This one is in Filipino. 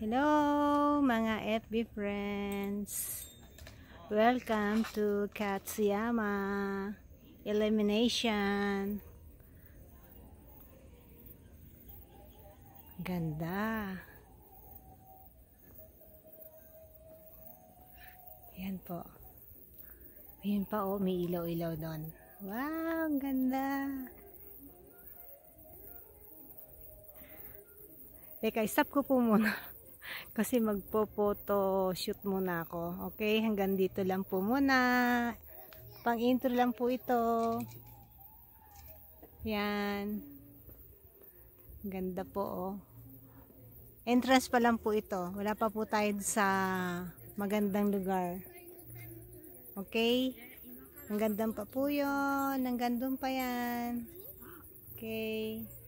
Hello mga FB friends, welcome to Katsuyama Elimination. Ganda. Yan po. Yan pa oh, may ilaw-ilaw doon. Wow, ganda. Teka, stop ko po muna. Kasi magpo-photo shoot muna ako. Okay, hanggang dito lang po muna. Pang intro lang po ito. Yan. Ganda po oh. Entrance pa lang po ito. Wala pa po tayo sa magandang lugar. Okay? Ang gandang pa po yun. Ang gandang pa yan. Okay.